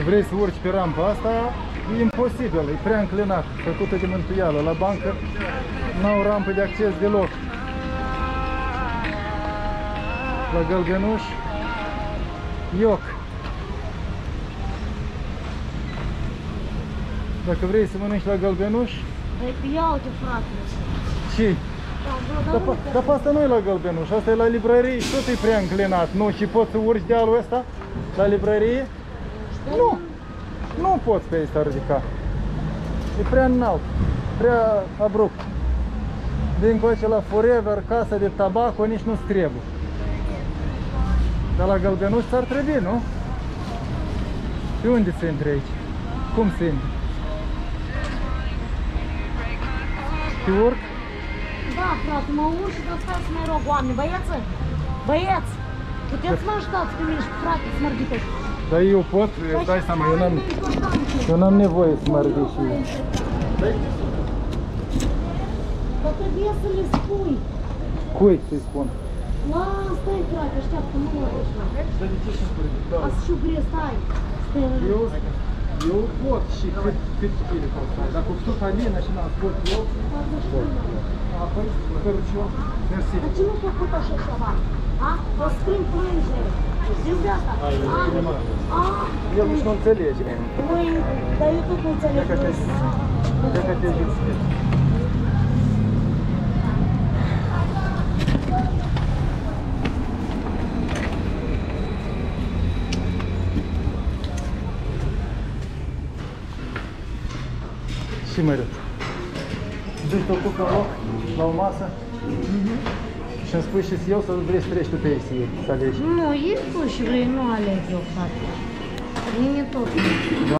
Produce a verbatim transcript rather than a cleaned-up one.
vrei să urci pe rampa asta, e imposibil, e prea înclinat, făcută de mântuială. La bancă n-au rampă de acces deloc. La Gălbenuș, ioc. Dacă vrei să mănânci la Gălbenuș... Ia uite, frate. Ce? Dar pe asta nu e la Gălbenuș, asta e la librărie și tot e prea înclinat, nu? Și poți să urci dealul ăsta la librărie? Nu! Nu poți pe ăsta ridica. E prea înalt, prea abrupt. De încoace la Forever, Casa de Tabaco, nici nu-ți trebuie. Dar la Gălbenuș ți-ar trebui, nu? Pe unde se intri aici? Cum se intri? Te urc? Da, frate, mă urc și dar stai să mai rog oameni. Băieță, băieți, puteți să mă ajutați pe mine și cu frate să mă ridică. Dar eu pot, îți dai seama, eu n-am eu n-am nevoie să mă ridic și eu. Dar trebuie să le spui. Cui să-i spun? La, stai, frate, așteaptă, nu mă duci. Dar de ce și spui? Asta și grie, stai. Eu, eu pot și cât, cât chile pot stai. Dacă o putut Alina și n-am spus eu, pot. Apoi, cărucior, mersi. Dar ce nu s-a făcut așa ceva? A? O scrim plângere. Știți de asta? A? El nici nu înțelege. Păi, dar eu tot nu înțeleg. Dacă te ajuți. Și mă râd. Duci tot cu loc, la o masă, și îmi spui și eu să vrei să treci tu pe ei, să alegi. Nu, e tu și vrei, nu aleg eu, frate. Mine tot.